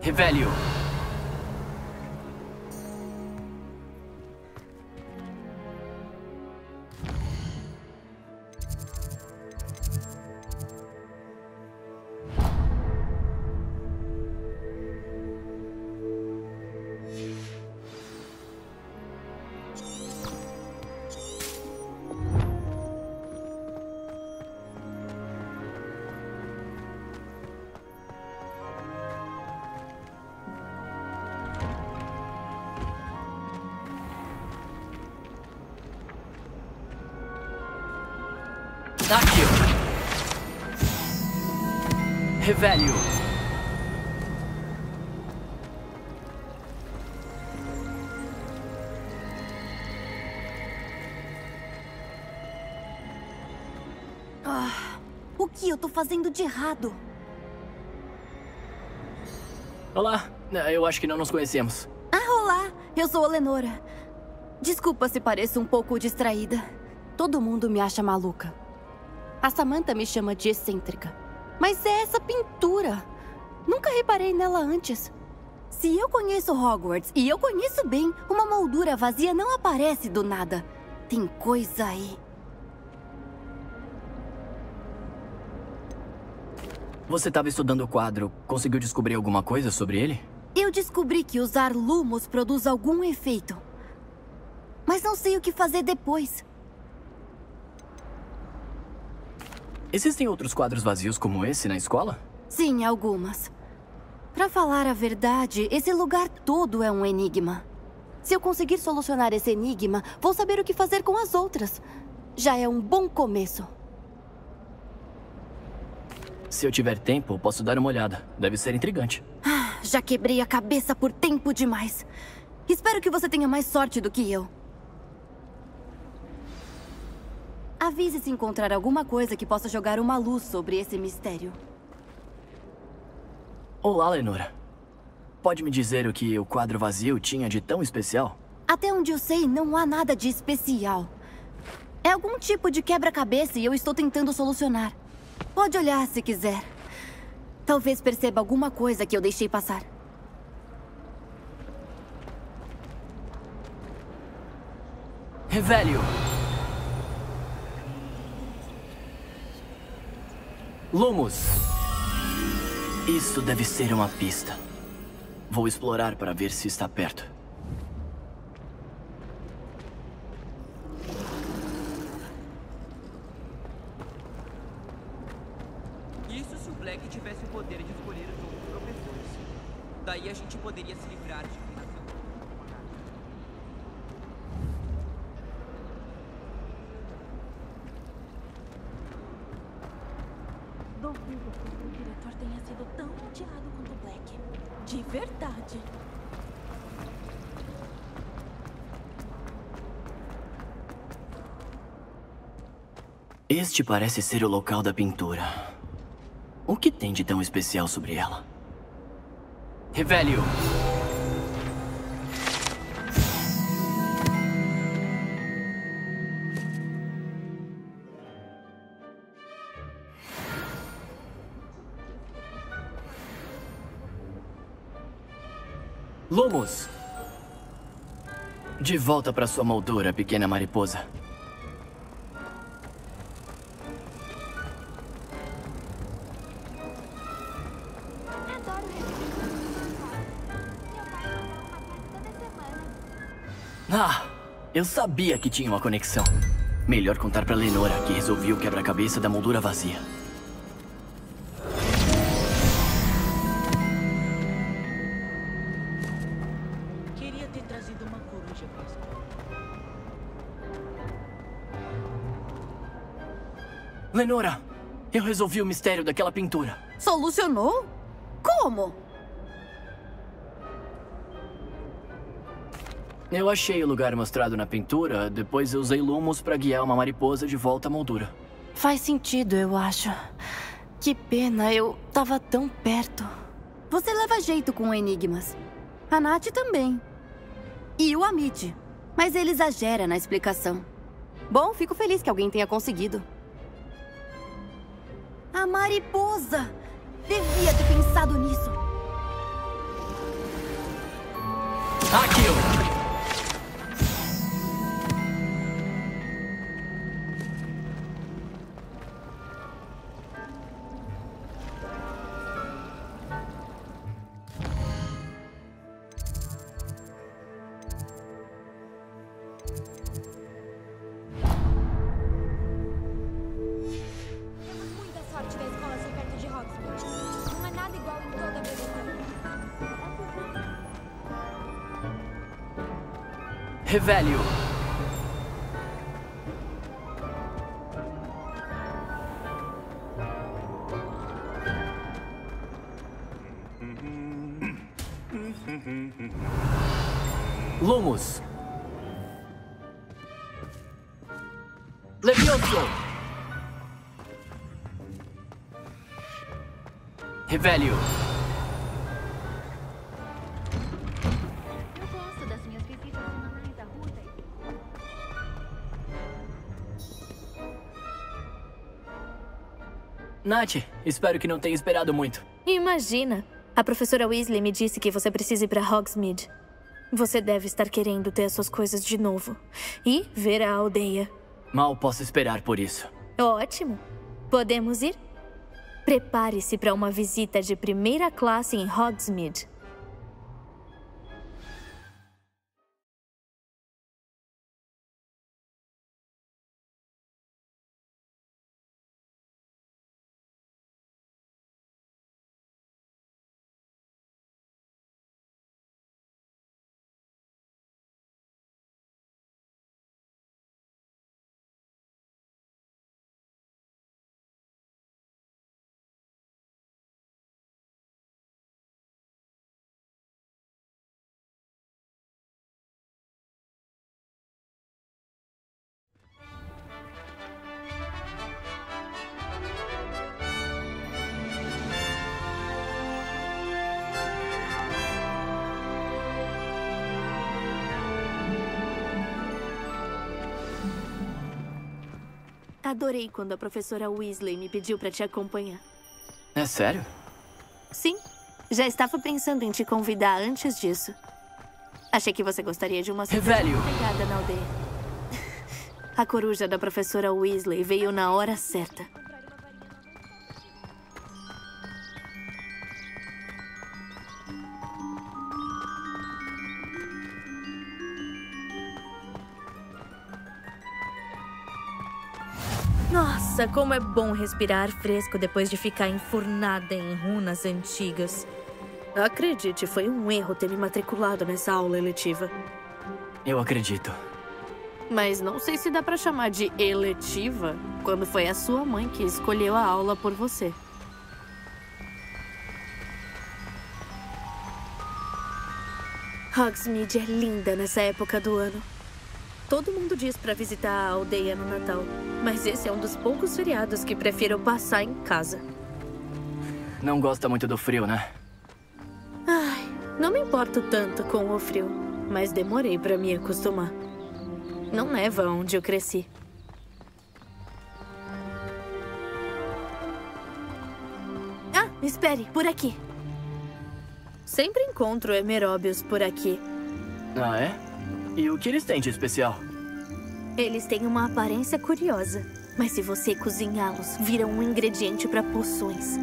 Revelio. Accio. Revelio. O que eu tô fazendo de errado? Olá, eu acho que não nos conhecemos. Olá, eu sou a Lenora. Desculpa se pareço um pouco distraída. Todo mundo me acha maluca. A Samantha me chama de excêntrica. Mas é essa pintura. Nunca reparei nela antes. Se eu conheço Hogwarts, e eu conheço bem, uma moldura vazia não aparece do nada. Tem coisa aí. Você estava estudando o quadro. Conseguiu descobrir alguma coisa sobre ele? Eu descobri que usar lumos produz algum efeito. Mas não sei o que fazer depois. Existem outros quadros vazios como esse na escola? Sim, algumas. Pra falar a verdade, esse lugar todo é um enigma. Se eu conseguir solucionar esse enigma, vou saber o que fazer com as outras. Já é um bom começo. Se eu tiver tempo, posso dar uma olhada. Deve ser intrigante. Já quebrei a cabeça por tempo demais. Espero que você tenha mais sorte do que eu. Avise se encontrar alguma coisa que possa jogar uma luz sobre esse mistério. Olá, Lenora. Pode me dizer o que o quadro vazio tinha de tão especial? Até onde eu sei, não há nada de especial. É algum tipo de quebra-cabeça e eu estou tentando solucionar. Pode olhar se quiser. Talvez perceba alguma coisa que eu deixei passar. Revelio. Lumos. Isso deve ser uma pista. Vou explorar para ver se está perto. Isso se o Black tivesse o poder de escolher os outros professores. Daí a gente poderia se livrar de inclinação. Duvido que o diretor tenha sido tão odiado quanto o Black. De verdade. Este parece ser o local da pintura. O que tem de tão especial sobre ela? Revelio. Lumos. De volta para sua moldura, pequena mariposa. Eu sabia que tinha uma conexão. Melhor contar pra Lenora que resolvi o quebra-cabeça da moldura vazia. Queria ter trazido uma coruja pra escola. Lenora, eu resolvi o mistério daquela pintura. Solucionou? Como? Eu achei o lugar mostrado na pintura, depois eu usei lumos pra guiar uma mariposa de volta à moldura. Faz sentido, eu acho. Que pena, eu tava tão perto. Você leva jeito com enigmas. A Nath também. E o Amit. Mas ele exagera na explicação. Bom, fico feliz que alguém tenha conseguido. A mariposa! Devia ter pensado nisso. Aquilo! Temos muita sorte da escola ser perto de Hogsmeade. Não é nada igual em toda a Bretanha. Revelio! Lumos! Levioso! Revelio! Eu gosto das minhas visitas semanais à Ruta. Nath, espero que não tenha esperado muito. Imagina! A professora Weasley me disse que você precisa ir para Hogsmeade. Você deve estar querendo ter as suas coisas de novo. E ver a aldeia. Mal posso esperar por isso. Ótimo! Podemos ir? Prepare-se para uma visita de primeira classe em Hogsmeade. Adorei quando a professora Weasley me pediu para te acompanhar. É sério? Sim, já estava pensando em te convidar antes disso. Achei que você gostaria de uma surpresa Revelio! pegada na aldeia. A coruja da professora Weasley veio na hora certa. Nossa, como é bom respirar ar fresco depois de ficar enfurnada em runas antigas. Acredite, foi um erro ter me matriculado nessa aula eletiva. Eu acredito. Mas não sei se dá pra chamar de eletiva quando foi a sua mãe que escolheu a aula por você. Hogsmeade é linda nessa época do ano. Todo mundo diz pra visitar a aldeia no Natal, mas esse é um dos poucos feriados que prefiro passar em casa. Não gosta muito do frio, né? Ai, não me importo tanto com o frio, mas demorei pra me acostumar. Não neva onde eu cresci. Ah, espere, por aqui. Sempre encontro Emeróbios por aqui. Ah, é? E o que eles têm de especial? Eles têm uma aparência curiosa, mas se você cozinhá-los, viram um ingrediente para poções.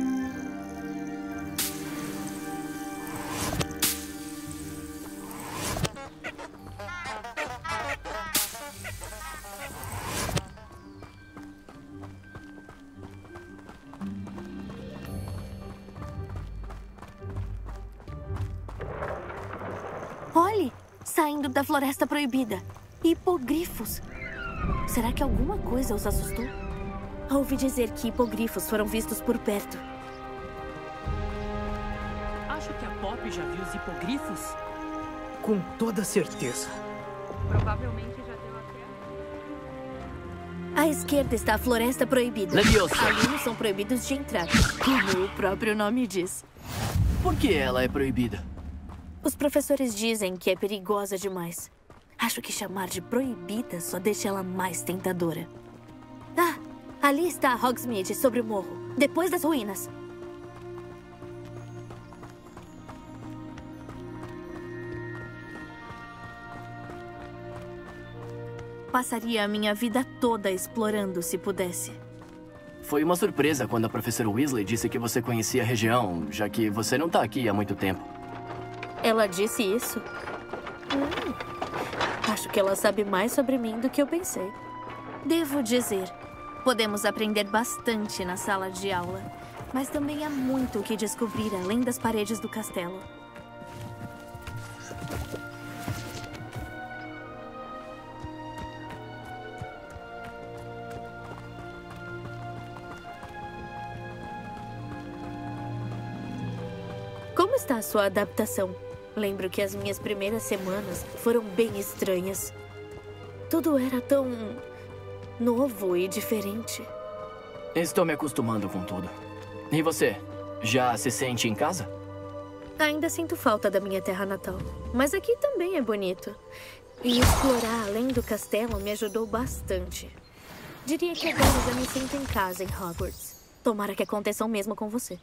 Olhe, saindo da Floresta Proibida. Hipogrifos. Será que alguma coisa os assustou? Ouvi dizer que hipogrifos foram vistos por perto. Acho que a Pop já viu os hipogrifos. Com toda certeza. Provavelmente já deu até... À esquerda está a Floresta Proibida. Leviosa. Alunos são proibidos de entrar, como o próprio nome diz. Por que ela é proibida? Os professores dizem que é perigosa demais. Acho que chamar de proibida só deixa ela mais tentadora. Ah, ali está Hogsmeade, sobre o morro, depois das ruínas. passaria a minha vida toda explorando se pudesse. Foi uma surpresa quando a professora Weasley disse que você conhecia a região, já que você não tá aqui há muito tempo. Ela disse isso? Acho que ela sabe mais sobre mim do que eu pensei. Devo dizer, podemos aprender bastante na sala de aula, mas também há muito o que descobrir além das paredes do castelo. Como está a sua adaptação? Lembro que as minhas primeiras semanas foram bem estranhas. Tudo era tão novo e diferente. Estou me acostumando com tudo. E você? Já se sente em casa? Ainda sinto falta da minha terra natal, mas aqui também é bonito. E explorar além do castelo me ajudou bastante. Diria que agora já me sinto em casa em Hogwarts. Tomara que aconteça o mesmo com você.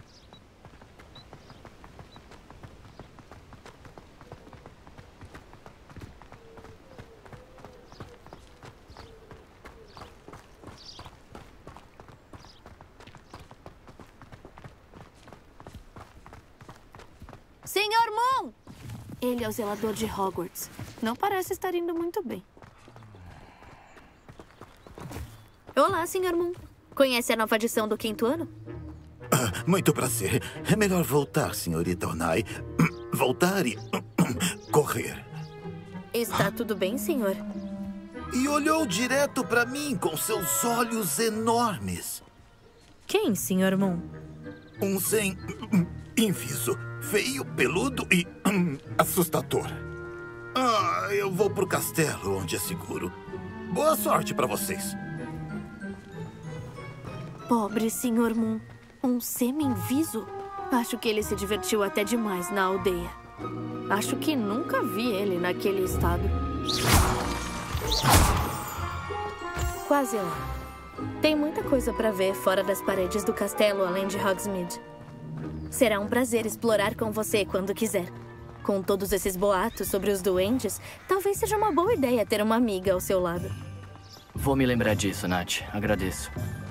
Senhor Moon! Ele é o zelador de Hogwarts. Não parece estar indo muito bem. Olá, Senhor Moon. Conhece a nova edição do 5º ano? Muito prazer. É melhor voltar, senhorita Onai. Voltar e correr. Está tudo bem, senhor? E olhou direto para mim com seus olhos enormes. Quem, Senhor Moon? Um sem inviso, feio, peludo e assustador. Eu vou pro castelo, onde é seguro. Boa sorte para vocês. Pobre Senhor Moon. Um semi-inviso? Acho que ele se divertiu até demais na aldeia. Acho que nunca vi ele naquele estado. Quase lá. Tem muita coisa para ver fora das paredes do castelo, além de Hogsmeade. Será um prazer explorar com você quando quiser. Com todos esses boatos sobre os duendes, talvez seja uma boa ideia ter uma amiga ao seu lado. Vou me lembrar disso, Nath. Agradeço.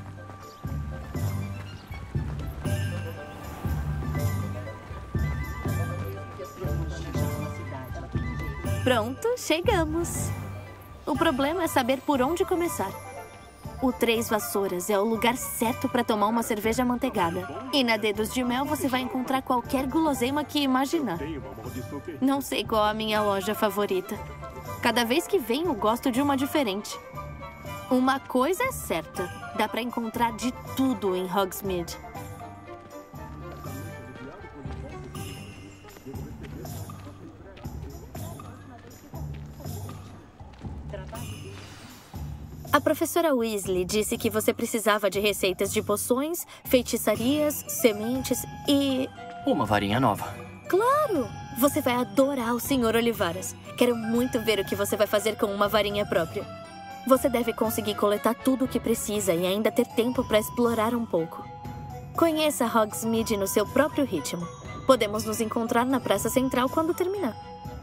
Pronto, chegamos. O problema é saber por onde começar. O Três Vassouras é o lugar certo para tomar uma cerveja amanteigada. E na Dedos de Mel você vai encontrar qualquer guloseima que imaginar. Não sei qual a minha loja favorita. Cada vez que venho, gosto de uma diferente. Uma coisa é certa, dá para encontrar de tudo em Hogsmeade. A professora Weasley disse que você precisava de receitas de poções, feitiçarias, sementes e... Uma varinha nova. Claro! Você vai adorar o Sr. Olivaras. Quero muito ver o que você vai fazer com uma varinha própria. Você deve conseguir coletar tudo o que precisa e ainda ter tempo para explorar um pouco. Conheça Hogsmeade no seu próprio ritmo. Podemos nos encontrar na Praça Central quando terminar.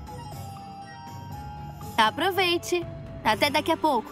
Aproveite! Até daqui a pouco!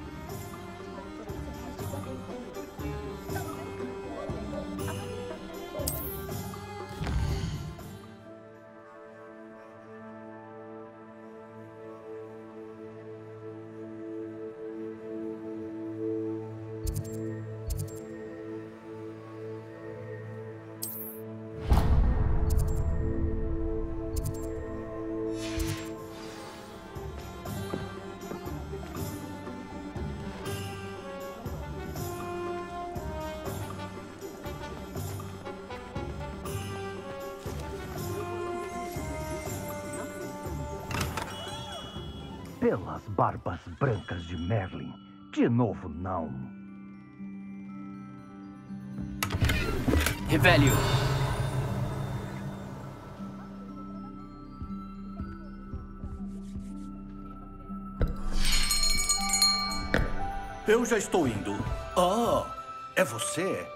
Pelas barbas brancas de Merlin. De novo, não. Revelio. Eu já estou indo. Ah, é você?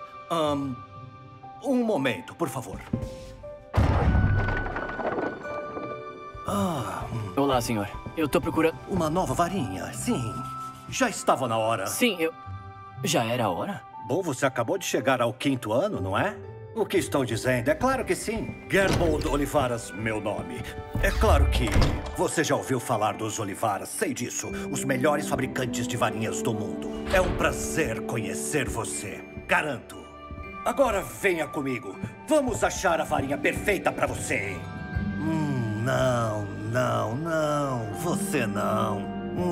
Um momento, por favor. Olá, senhor. Eu tô procurando... Uma nova varinha, sim. Já estava na hora. Sim, Já era a hora? Bom, você acabou de chegar ao 5º ano, não é? O que estou dizendo? É claro que sim. Gerbold Olivaras, meu nome. É claro que você já ouviu falar dos Olivaras, sei disso. Os melhores fabricantes de varinhas do mundo. É um prazer conhecer você, garanto. Agora venha comigo. Vamos achar a varinha perfeita para você. Não. Você não.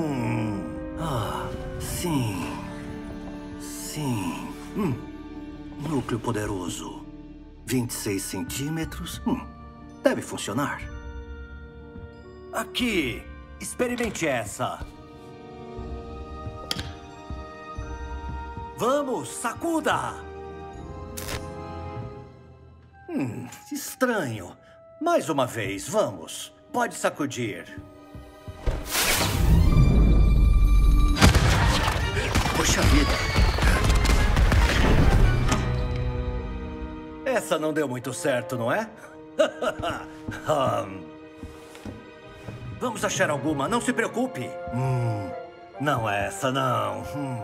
Sim. Núcleo poderoso. 26 centímetros. Deve funcionar. Aqui. Experimente essa. Vamos, sacuda! Estranho. Mais uma vez, vamos. Pode sacudir. Poxa vida. Essa não deu muito certo, não é? Vamos achar alguma, não se preocupe. Não é essa, não.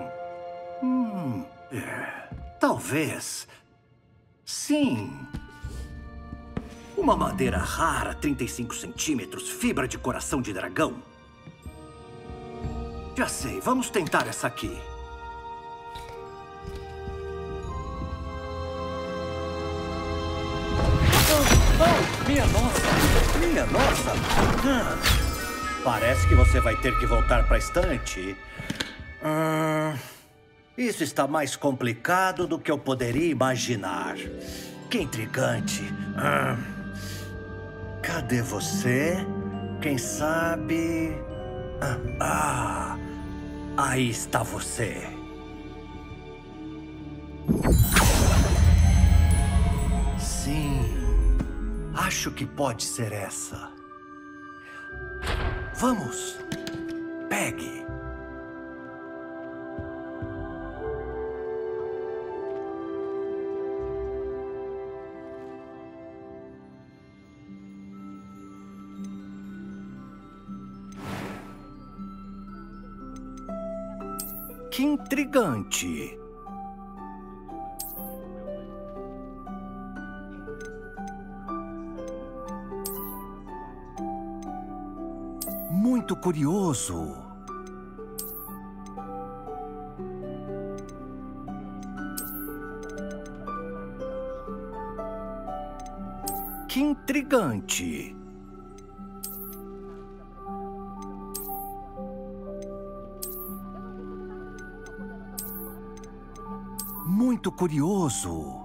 Talvez. Sim. Uma madeira rara, 35 centímetros, fibra de coração de dragão. Já sei, vamos tentar essa aqui. Minha nossa! Minha nossa! Parece que você vai ter que voltar para a estante. Isso está mais complicado do que eu poderia imaginar. Que intrigante. Cadê você? Quem sabe... aí está você. Sim. Acho que pode ser essa. Vamos. Pegue. Que intrigante. Muito curioso. Que intrigante. Muito curioso.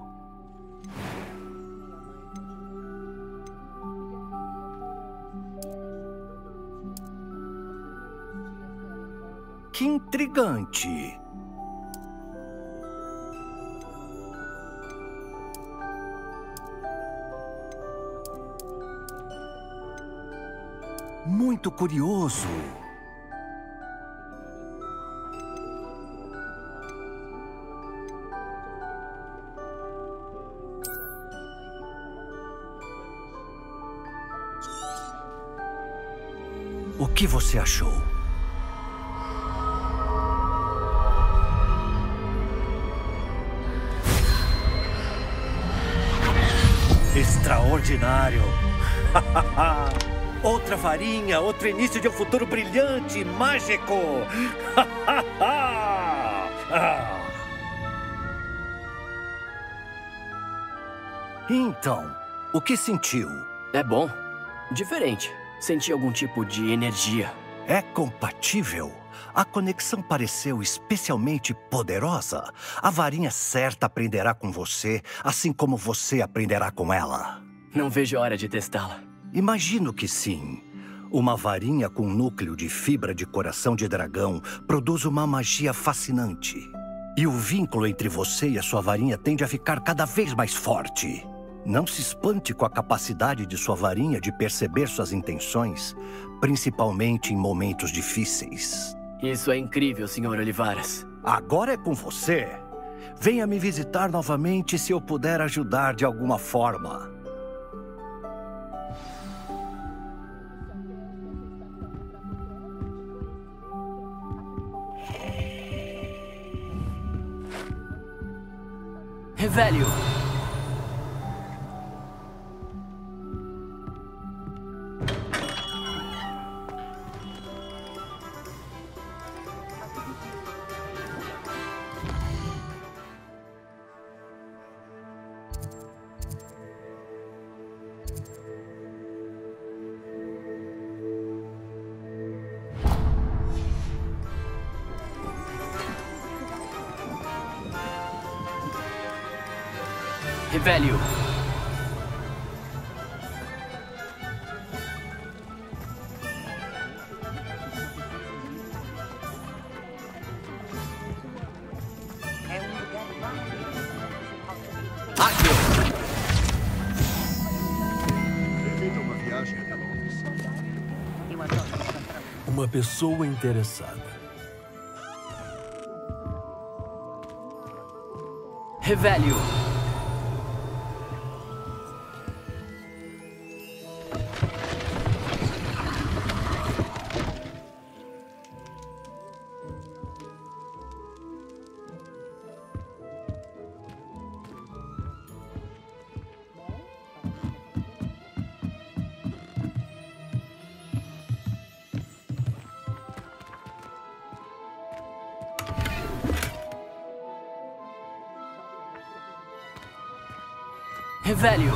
Que intrigante. Muito curioso. O que você achou? Extraordinário! Outra varinha, outro início de um futuro brilhante, mágico! Então, o que sentiu? É bom. Diferente. Senti algum tipo de energia. É compatível? A conexão pareceu especialmente poderosa. A varinha certa aprenderá com você, assim como você aprenderá com ela. Não vejo a hora de testá-la. Imagino que sim. Uma varinha com núcleo de fibra de coração de dragão produz uma magia fascinante. E o vínculo entre você e a sua varinha tende a ficar cada vez mais forte. Não se espante com a capacidade de sua varinha de perceber suas intenções, principalmente em momentos difíceis. Isso é incrível, Sr. Olivaras. Agora é com você. Venha me visitar novamente se eu puder ajudar de alguma forma. Revelio. Revelio. Accio. Evita uma viagem até Londres. Uma pessoa interessada. Revelio. Revelio.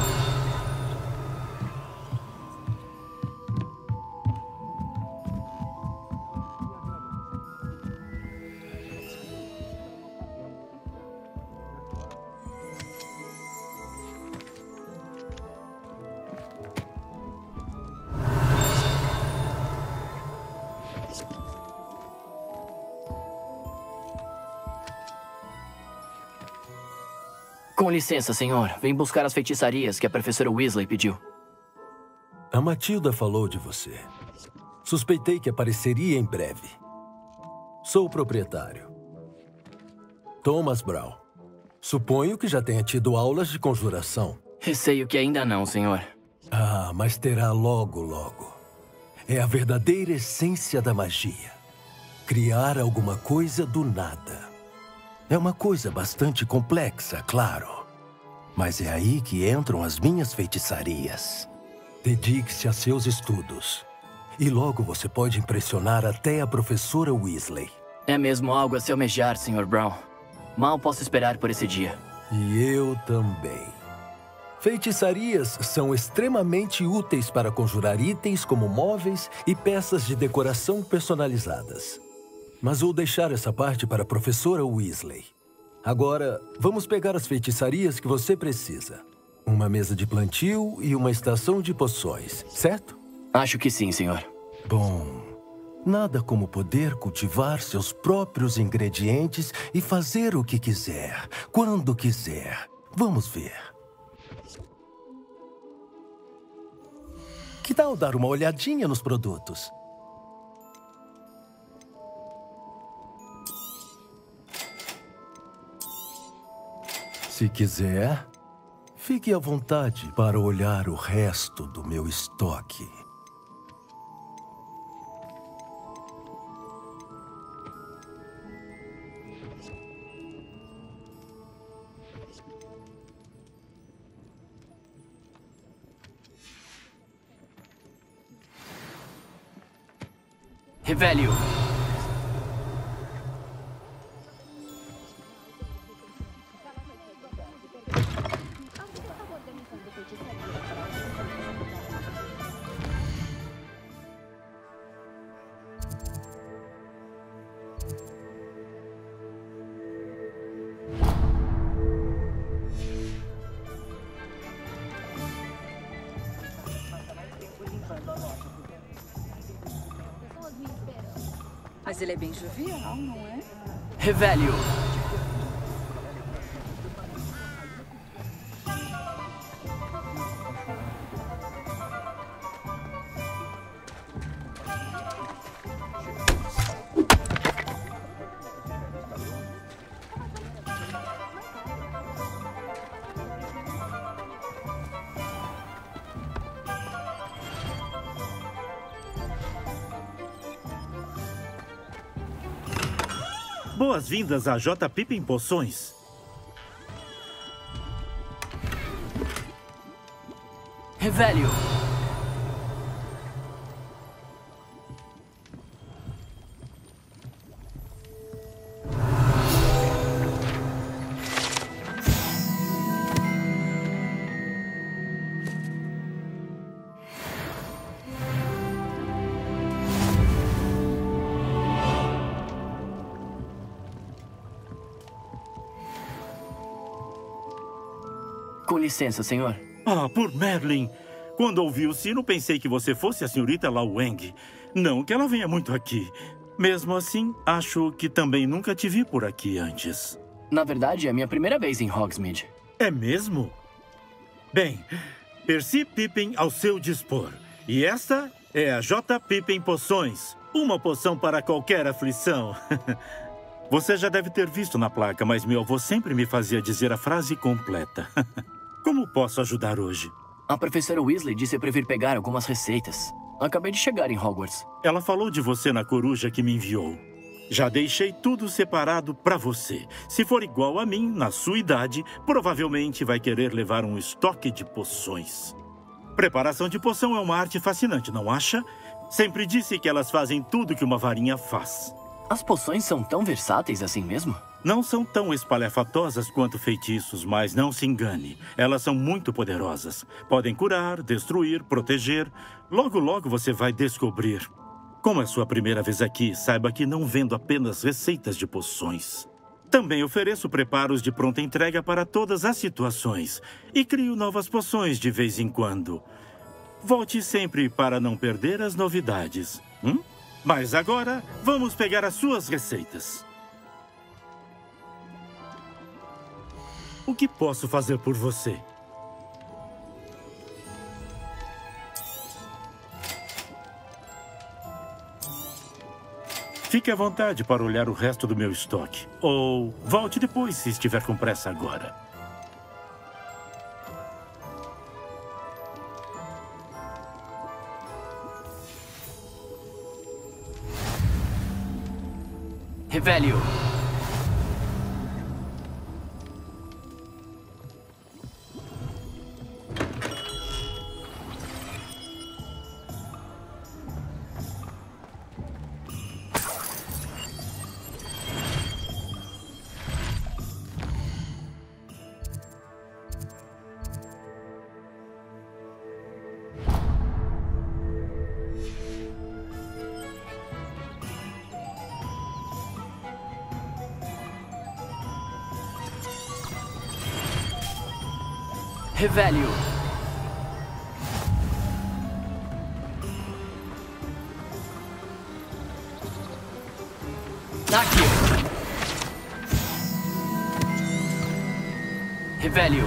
Com licença, senhor. Vem buscar as feitiçarias que a professora Weasley pediu. A Matilda falou de você. Suspeitei que apareceria em breve. Sou o proprietário. Thomas Brown. Suponho que já tenha tido aulas de conjuração. Receio que ainda não, senhor. Ah, mas terá logo, logo. É a verdadeira essência da magia. Criar alguma coisa do nada. É uma coisa bastante complexa, claro. Mas é aí que entram as minhas feitiçarias. Dedique-se a seus estudos. E logo você pode impressionar até a professora Weasley. É mesmo algo a se almejar, Sr. Brown. Mal posso esperar por esse dia. E eu também. Feitiçarias são extremamente úteis para conjurar itens como móveis e peças de decoração personalizadas. Mas vou deixar essa parte para a professora Weasley. Agora, vamos pegar as feitiçarias que você precisa. Uma mesa de plantio e uma estação de poções, certo? Acho que sim, senhor. Bom, nada como poder cultivar seus próprios ingredientes e fazer o que quiser, quando quiser. Vamos ver. Que tal dar uma olhadinha nos produtos? Se quiser, fique à vontade para olhar o resto do meu estoque. Revelio. Mas ele é bem jovial, não é? Revelio. Boas-vindas a J. Pippin Poções. Revelio. Com licença, senhor. Ah, por Merlin. Quando ouvi o sino, pensei que você fosse a senhorita Lao Wang. Não que ela venha muito aqui. Mesmo assim, acho que também nunca te vi por aqui antes. Na verdade, é a minha primeira vez em Hogsmeade. É mesmo? Bem, Percy Pippin ao seu dispor. E esta é a J. Pippin Poções. Uma poção para qualquer aflição. Você já deve ter visto na placa, mas meu avô sempre me fazia dizer a frase completa. Como posso ajudar hoje? A professora Weasley disse para vir pegar algumas receitas. Acabei de chegar em Hogwarts. Ela falou de você na coruja que me enviou. Já deixei tudo separado para você. Se for igual a mim, na sua idade, provavelmente vai querer levar um estoque de poções. Preparação de poção é uma arte fascinante, não acha? Sempre disse que elas fazem tudo que uma varinha faz. As poções são tão versáteis assim mesmo? Não são tão espalhafatosas quanto feitiços, mas não se engane. Elas são muito poderosas. Podem curar, destruir, proteger. Logo, logo você vai descobrir. Como é sua primeira vez aqui, saiba que não vendo apenas receitas de poções. Também ofereço preparos de pronta entrega para todas as situações. E crio novas poções de vez em quando. Volte sempre para não perder as novidades. Mas agora, vamos pegar as suas receitas. O que posso fazer por você? Fique à vontade para olhar o resto do meu estoque. Ou volte depois se estiver com pressa agora. Revelio. Revelio. Aqui. Revelio.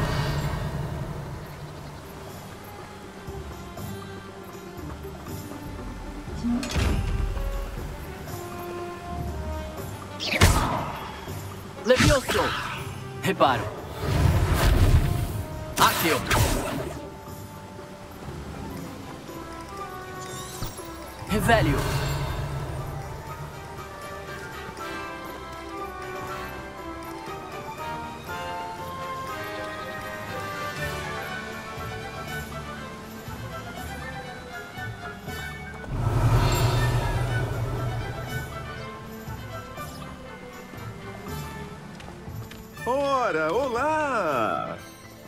Levioso. Reparo. Accio. Revelio. Ora, olá!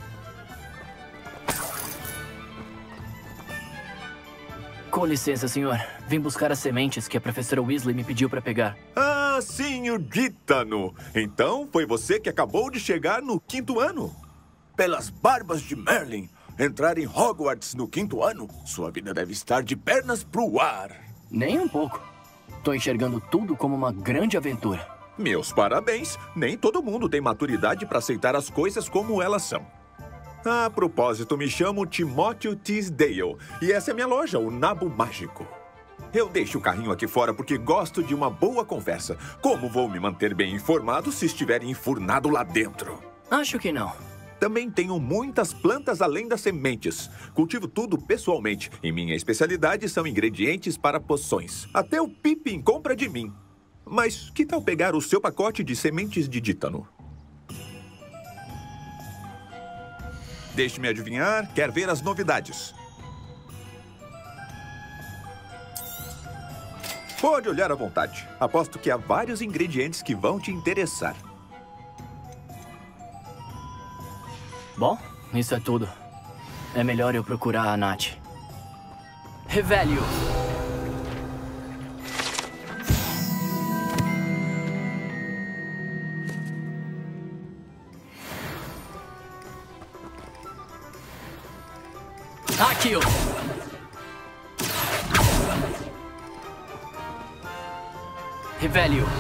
Com licença, senhor. Vim buscar as sementes que a professora Weasley me pediu para pegar. Ah, sim, o Dítano. Então, foi você que acabou de chegar no 5º ano? Pelas barbas de Merlin, entrar em Hogwarts no 5º ano? Sua vida deve estar de pernas pro ar. Nem um pouco. Tô enxergando tudo como uma grande aventura. Meus parabéns. Nem todo mundo tem maturidade para aceitar as coisas como elas são. A propósito, me chamo Timóteo Teasdale e essa é minha loja, o Nabo Mágico. Eu deixo o carrinho aqui fora porque gosto de uma boa conversa. Como vou me manter bem informado se estiver enfurnado lá dentro? Acho que não. Também tenho muitas plantas além das sementes. Cultivo tudo pessoalmente e minha especialidade são ingredientes para poções. Até o Pippin compra de mim. Mas que tal pegar o seu pacote de sementes de Dítano? Deixe-me adivinhar, quer ver as novidades. Pode olhar à vontade. Aposto que há vários ingredientes que vão te interessar. Bom, isso é tudo. É melhor eu procurar a Nath. Revelio! Akio! Revelio!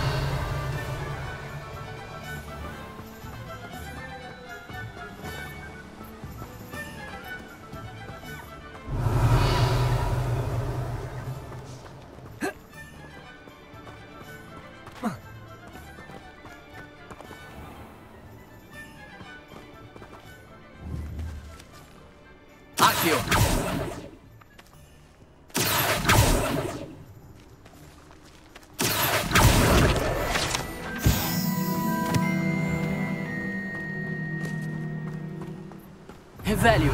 Akio! Revelio!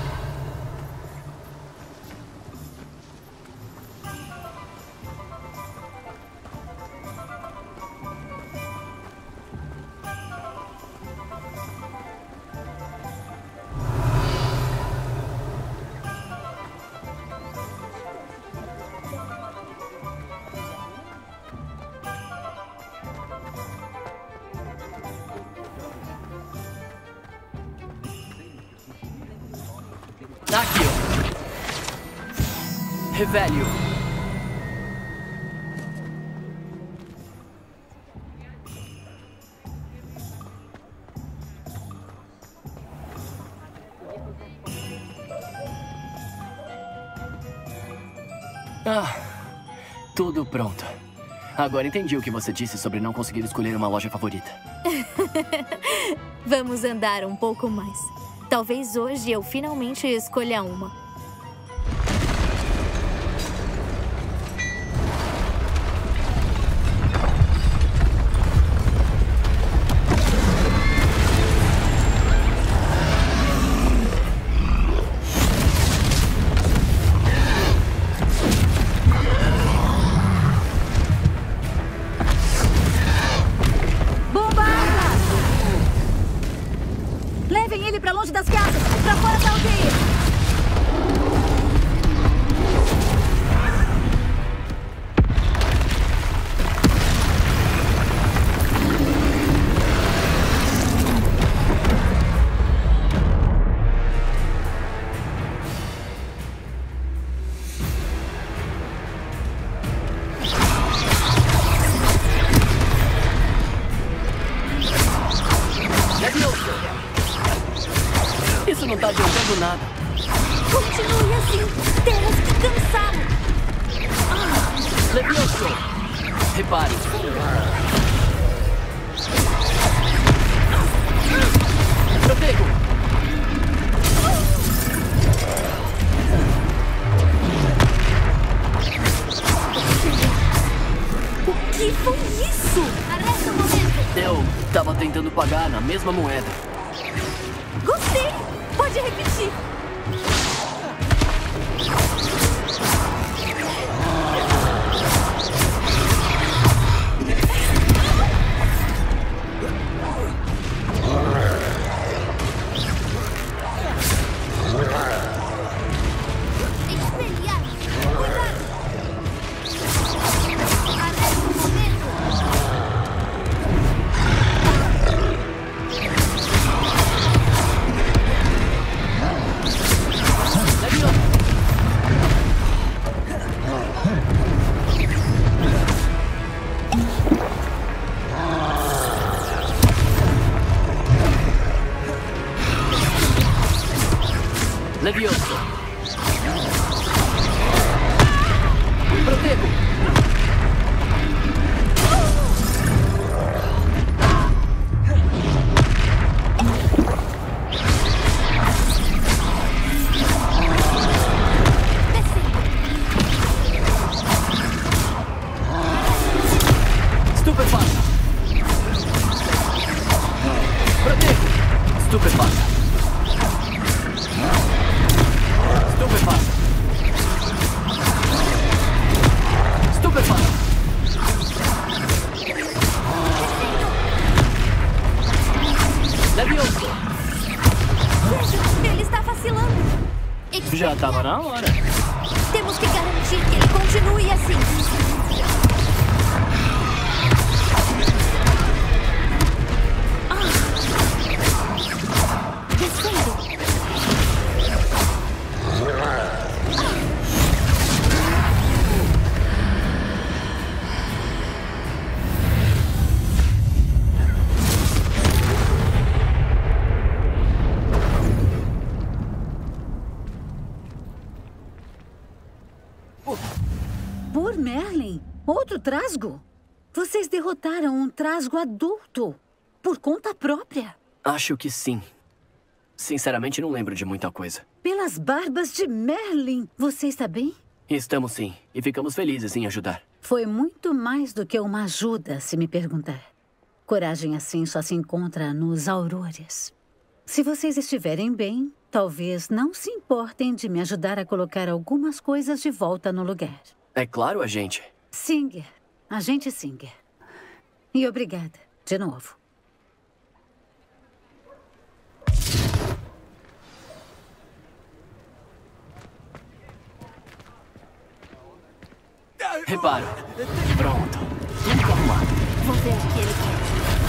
Akio! Revelio! Ah, tudo pronto. Agora entendi o que você disse sobre não conseguir escolher uma loja favorita. Vamos andar um pouco mais. Talvez hoje eu finalmente escolha uma. Levem ele pra longe das casas! Pra fora da aldeia! Isso não tá adiantando nada. Continue assim. Temos que cansá-lo. Levioso! Repare. Protego! O que foi isso? Arresta um momento. Eu tava tentando pagar na mesma moeda. Gostei! Pode repetir. Levioso! Protego! Stupefacta! Protego! Stupefacta! Já tava na hora. Temos que garantir que ele continue assim. Descendo. Por Merlin? Outro trasgo? Vocês derrotaram um trasgo adulto. Por conta própria. Acho que sim. Sinceramente, não lembro de muita coisa. Pelas barbas de Merlin. Você está bem? Estamos sim. E ficamos felizes em ajudar. Foi muito mais do que uma ajuda, se me perguntar. Coragem assim só se encontra nos aurores. Se vocês estiverem bem, talvez não se importem de me ajudar a colocar algumas coisas de volta no lugar. É claro, agente. Singer. Agente Singer. E obrigada, de novo. Reparo. Pronto. Tudo arrumado. Vou ver o que ele quer.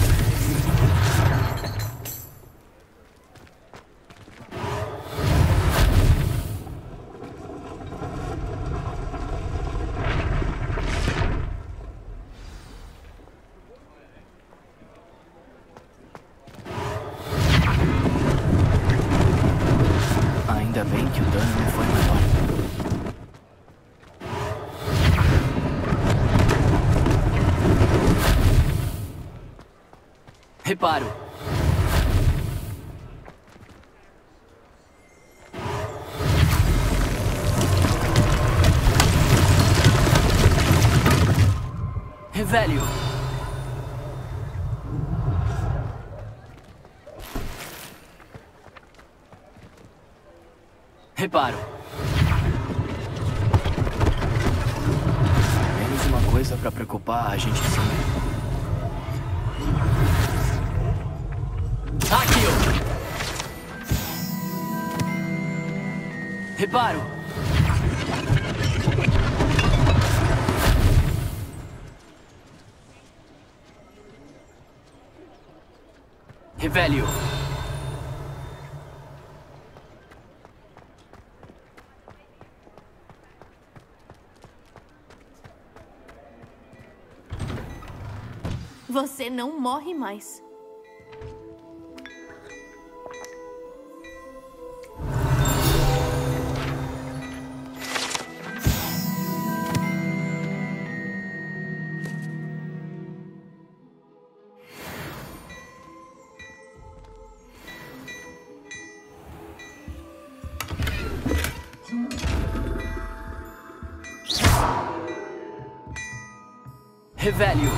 Ainda bem que o dano não foi maior. Reparo. Revelio. Reparo. Menos uma coisa pra preocupar a gente sim. Aqui, reparo. Revelio. Você não morre mais. Revelio.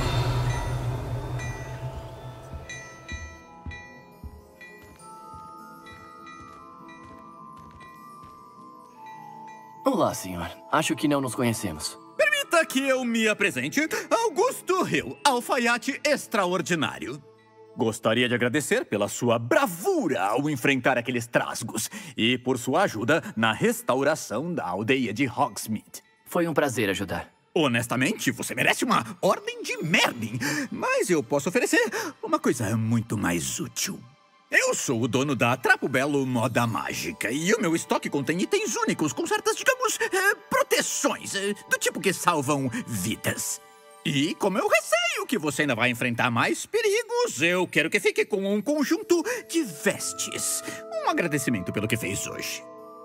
Olá, senhor. Acho que não nos conhecemos. Permita que eu me apresente. Augusto Hill, alfaiate extraordinário. Gostaria de agradecer pela sua bravura ao enfrentar aqueles trasgos e por sua ajuda na restauração da aldeia de Hogsmeade. Foi um prazer ajudar. Honestamente, você merece uma ordem de Merlin, mas eu posso oferecer uma coisa muito mais útil. Eu sou o dono da Trapo Belo Moda Mágica e o meu estoque contém itens únicos com certas, digamos, proteções, do tipo que salvam vidas. E como eu receio que você ainda vai enfrentar mais perigos, eu quero que fique com um conjunto de vestes. Um agradecimento pelo que fez hoje.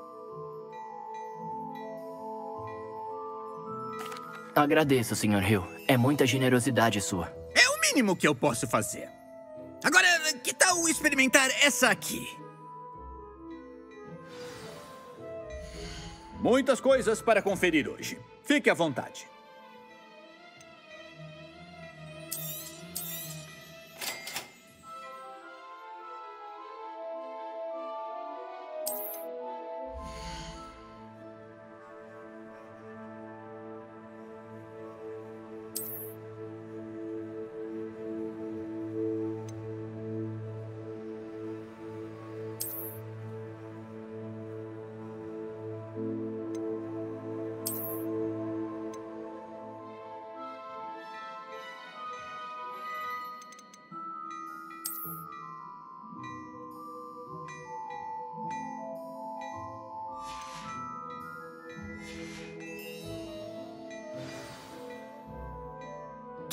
Agradeço, Sr. Hill. É muita generosidade sua. É o mínimo que eu posso fazer. Agora, que tal experimentar essa aqui? Muitas coisas para conferir hoje. Fique à vontade.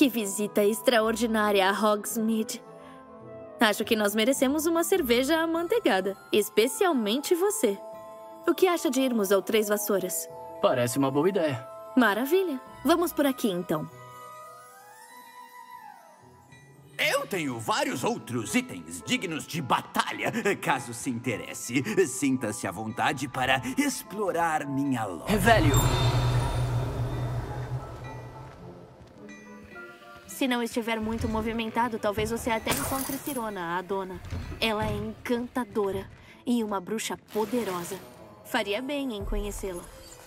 Que visita extraordinária a Hogsmeade. Acho que nós merecemos uma cerveja amanteigada, especialmente você. O que acha de irmos ao Três Vassouras? Parece uma boa ideia. Maravilha. Vamos por aqui, então. Eu tenho vários outros itens dignos de batalha, caso se interesse. Sinta-se à vontade para explorar minha loja. Velho! Se não estiver muito movimentado, talvez você até encontre Sirona, a dona. Ela é encantadora e uma bruxa poderosa. Faria bem em conhecê-la.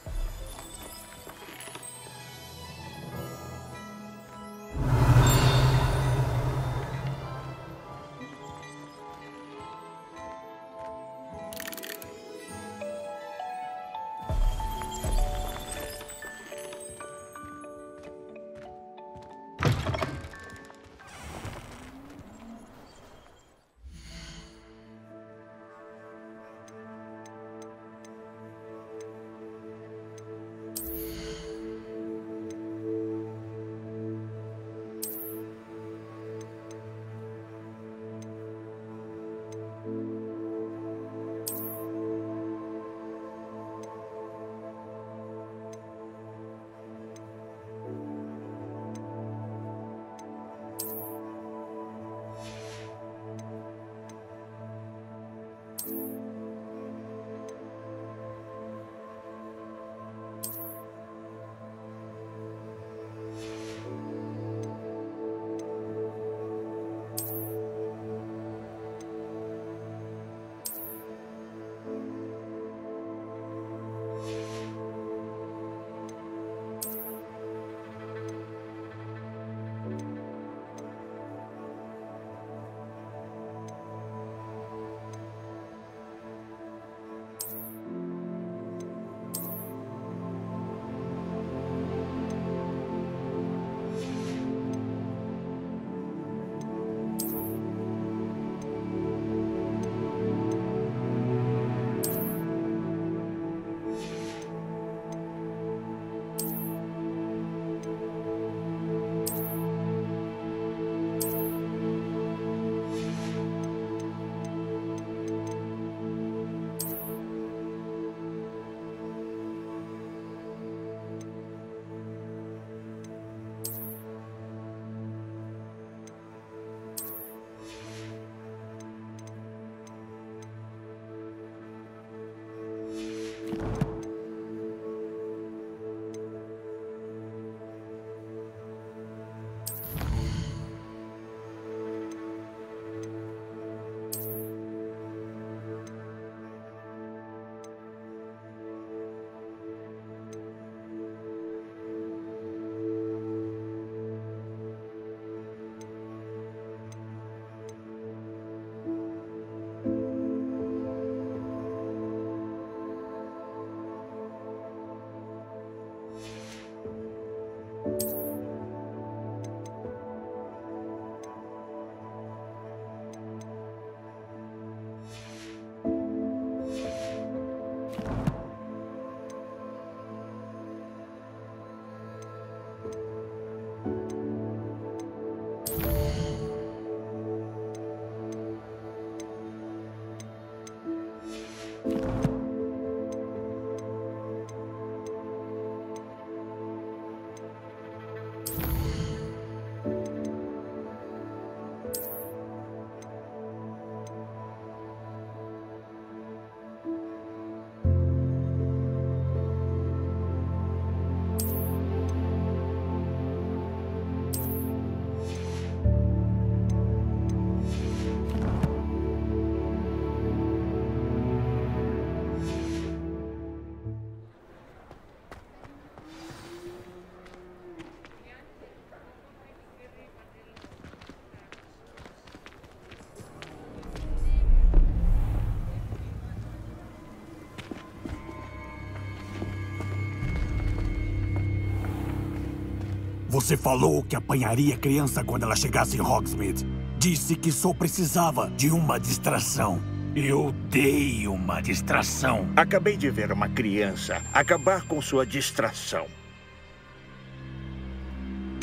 Você falou que apanharia a criança quando ela chegasse em Hogsmeade. Disse que só precisava de uma distração. Eu dei uma distração. Acabei de ver uma criança acabar com sua distração.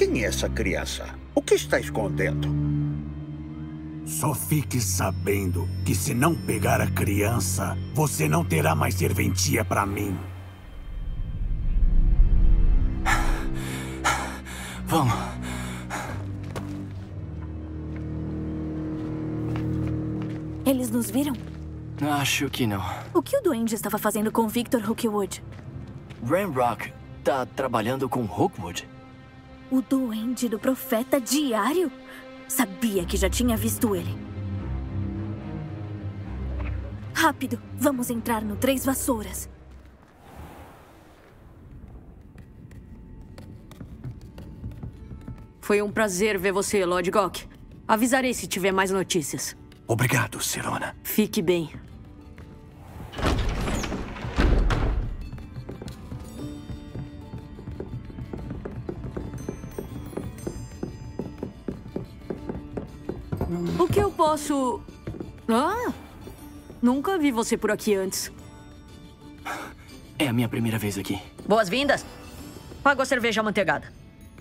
Quem é essa criança? O que está escondendo? Só fique sabendo que se não pegar a criança, você não terá mais serventia pra mim. Vamos. Eles nos viram? Acho que não. O que o duende estava fazendo com Victor Hookwood? Ranrock tá trabalhando com Hookwood? O duende do Profeta Diário? Sabia que já tinha visto ele. Rápido, vamos entrar no Três Vassouras. Foi um prazer ver você, Lord Gok. Avisarei se tiver mais notícias. Obrigado, Sirona. Fique bem. O que eu posso... Ah! Nunca vi você por aqui antes. É a minha primeira vez aqui. Boas-vindas. Pago a cerveja amanteigada.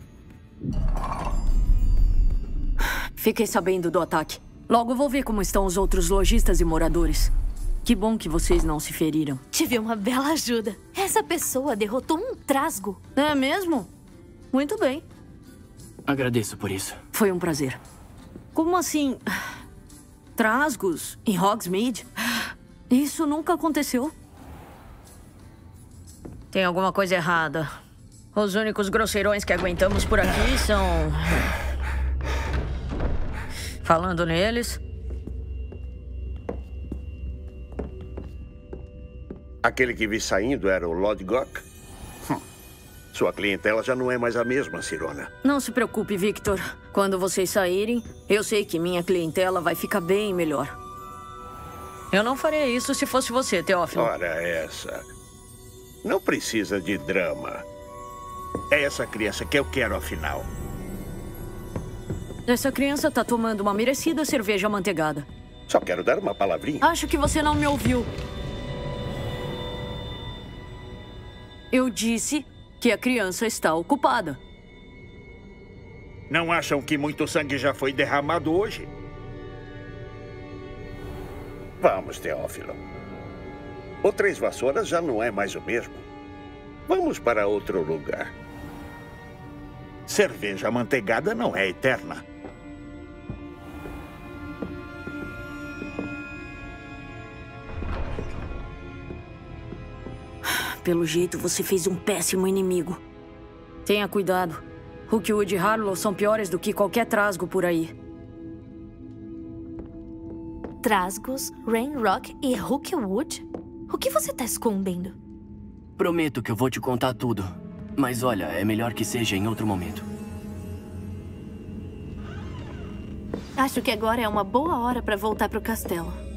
Fiquei sabendo do ataque. Logo vou ver como estão os outros lojistas e moradores. Que bom que vocês não se feriram. Tive uma bela ajuda. Essa pessoa derrotou um trasgo. É mesmo? Muito bem. Agradeço por isso. Foi um prazer. Como assim? Trasgos em Hogsmeade? Isso nunca aconteceu. Tem alguma coisa errada. Os únicos grosseirões que aguentamos por aqui são... Falando neles... Aquele que vi saindo era o Lord Gok? Sua clientela já não é mais a mesma, Sirona. Não se preocupe, Victor. Quando vocês saírem, eu sei que minha clientela vai ficar bem melhor. Eu não faria isso se fosse você, Teófilo. Ora, essa... Não precisa de drama. É essa criança que eu quero, afinal. Essa criança tá tomando uma merecida cerveja amanteigada. Só quero dar uma palavrinha. Acho que você não me ouviu. Eu disse que a criança está ocupada. Não acham que muito sangue já foi derramado hoje? Vamos, Teófilo. O Três Vassouras já não é mais o mesmo. Vamos para outro lugar. Cerveja amanteigada não é eterna. Pelo jeito, você fez um péssimo inimigo. Tenha cuidado. Hookwood e Harlow são piores do que qualquer trasgo por aí. Trasgos, Ranrock e Hookwood? O que você tá escondendo? Prometo que eu vou te contar tudo. Mas olha, é melhor que seja em outro momento. Acho que agora é uma boa hora pra voltar pro castelo.